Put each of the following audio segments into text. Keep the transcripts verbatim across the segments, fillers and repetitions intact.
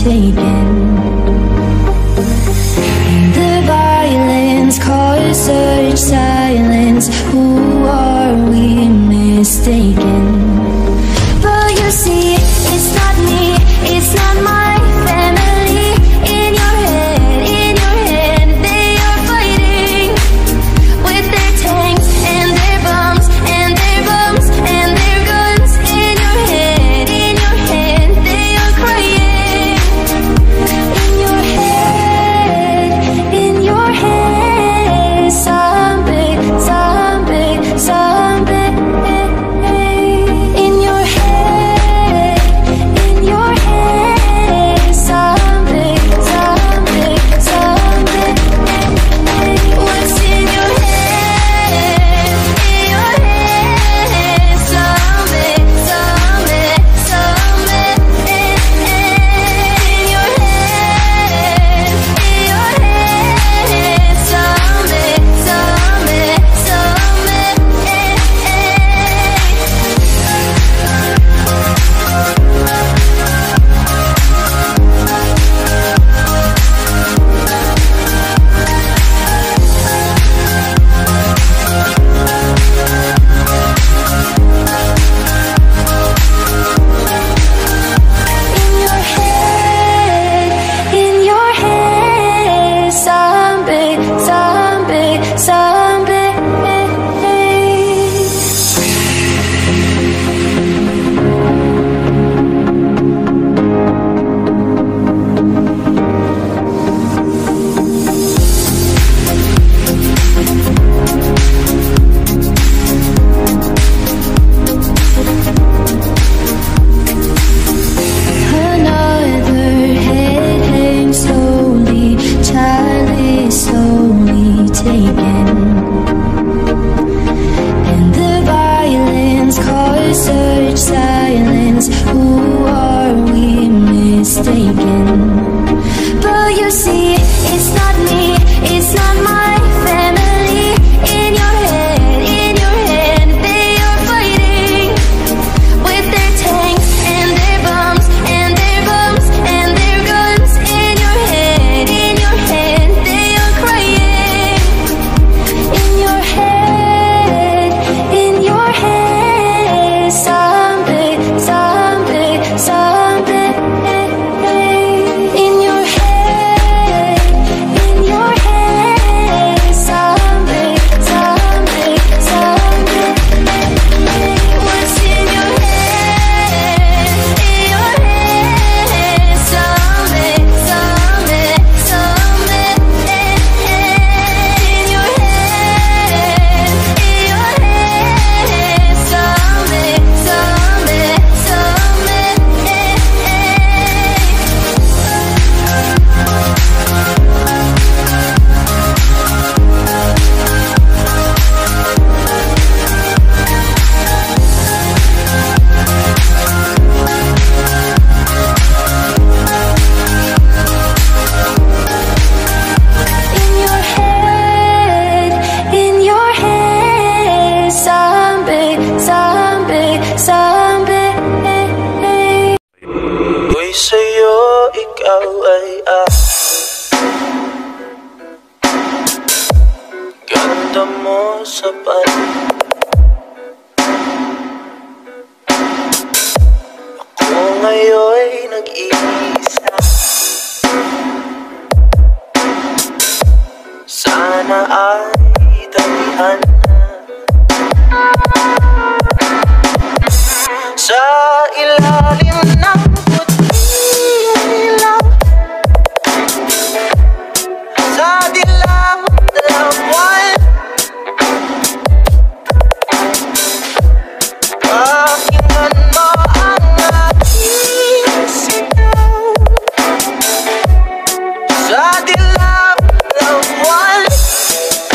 mistaken. The violence caused such silence. Who are we mistaken? But you see, it's not me, it's not my family. In your head, in your head, they are fighting with their tanks and their bombs and their bombs and their guns. In your head, in your head, they are crying. In your head, in your head, zombie, zombie, zombie. In your head, in your head, zombie, zombie, zombie. What's in your head? In your head, zombie, zombie, zombie. In your head, in your head, zombie, zombie, zombie. In your head, in your head, zombie, zombie, zombie. Another head hangs slowly, child is slowly taken. And the violence caused such silence. Who are we mistaken? But you see, it's not me, it's not my family. In your head, in your head, they are fighting with their tanks and their bombs and their bombs and their guns. In your head, in your head, they are crying. In your head, in your head, zombie, zombie, zombie. In your head, in your head, zombie, zombie, zombie. What's in your head? In your head, zombie, zombie, zombie. In your head, in your head, zombie, zombie, zombie. In your head, in your head, zombie, zombie, zombie. Ako'y sa'yo, ikaw ay ah. Ganda mo sa paningin. Ako ngayon'y nag-iisa. Sana ay damihan na sa ilalim ng puting ilaw, sa dilaw ng buwan. Pakinggan mo ang aking sigaw, sa dilaw ng buwan.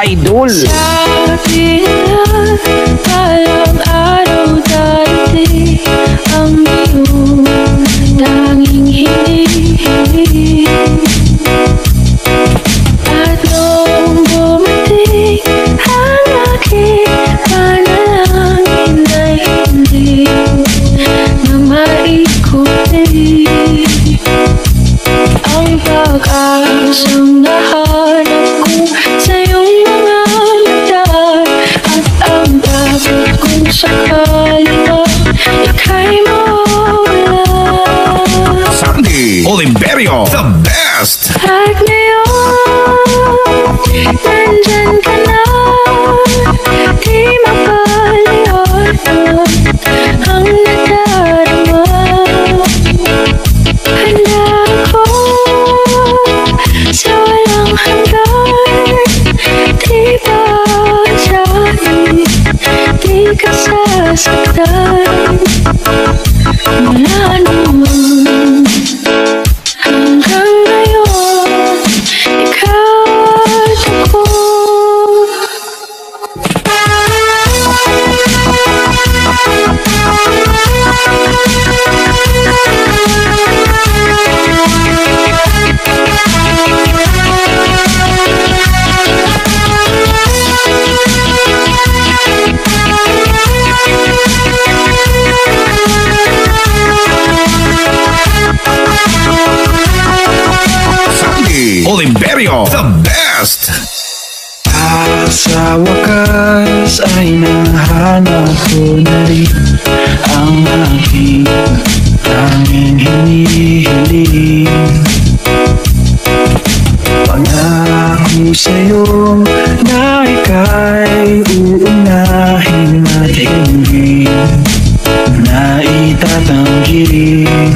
Idol. Sabi nila palang araw darating ang iyong tanging hinihiling. At nung bumating ang aking panalangin ay hindi na maikutin ang pag-asang nahanap ko sa iyong mga mata. At ang dapat kong sakali pa ika'y mawala. Sandy Oliverio, the best. At ngayon, nandyan ka na, di mapaliwanag ang nadarama. Handa ako sa walang hanggan, di ba sa'yo, di ka sasaktan. Mula noon hanggang ngayon, ikaw at ako. Sandy Oliverio, the best. At sa wakas ay nahanap ko na rin ang aking tanging hinihiling. Pangako sa'yo na ika'y uunahin at hindi na itatanggi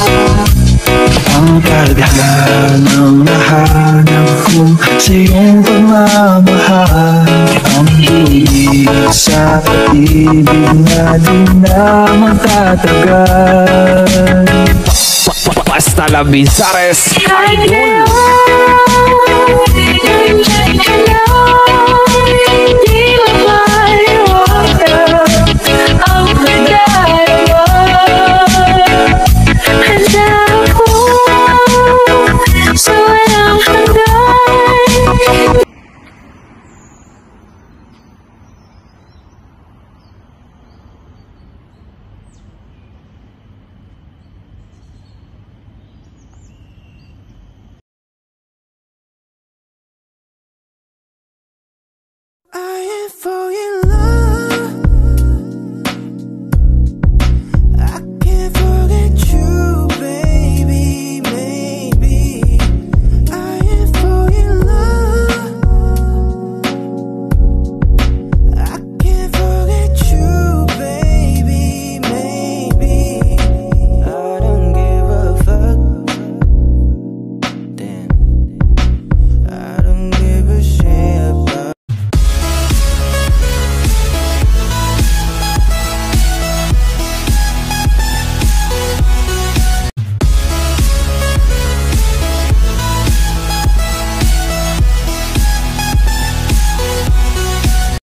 ang tadhanang nahanap ko sa iyong pagmamahal. Ang huli sa pag-ibig na di na magtatagal. Basta La Bizares Kahit Idol. ngayon, nandyan ka na, di